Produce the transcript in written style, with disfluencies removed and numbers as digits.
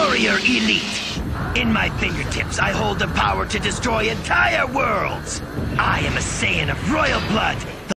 warrior elite. In my fingertips, I hold the power to destroy entire worlds. I am a Saiyan of royal blood,